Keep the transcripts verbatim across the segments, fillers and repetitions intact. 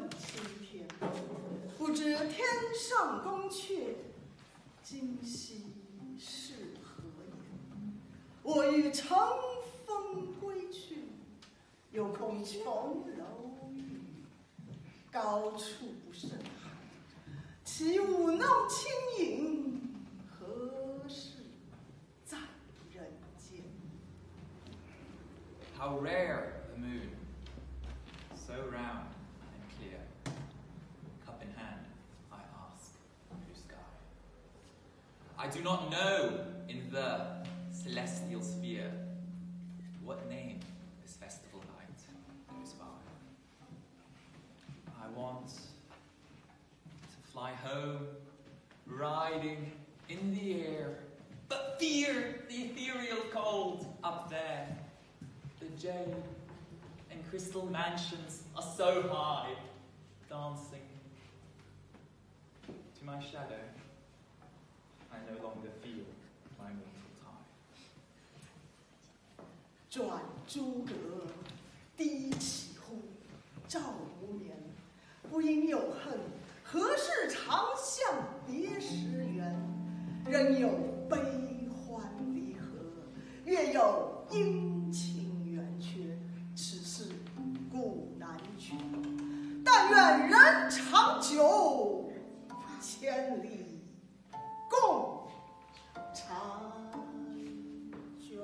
青天，不知天上宫阙，今夕是何年？我欲乘风归去，又恐琼楼玉宇，高处不胜寒。起舞弄清影，何事在人间？ How rare the moon, so round and clear. Cup in hand, I ask, blue sky. I do not know in the celestial sphere what name this festival night goes by. I want to fly home, riding in the air, but fear the ethereal cold up there. The jade and crystal mansions are so high, dancing to my shadow. I no longer feel my mortal tie. 转朱阁，低绮户，照无眠。不应有恨，何事长向别时圆？人有悲欢离合，月有阴晴圆缺，此事古难全。但愿人长久，千里共婵娟。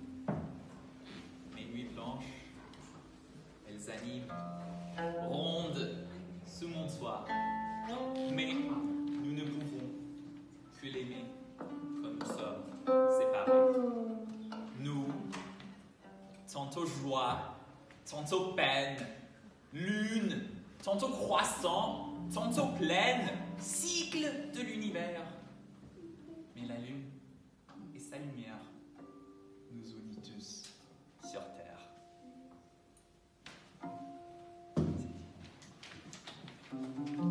Mes nuits blanches, elles animent, rondes sous mon toit. Mais nous ne pouvons que l'aimer comme nous sommes séparés. Nous, tantôt joie, tantôt peine, lune, tantôt croissant, tantôt pleine, cycle de l'univers. Mais la lune et sa lumière nous unit tous sur terre. C'est dit.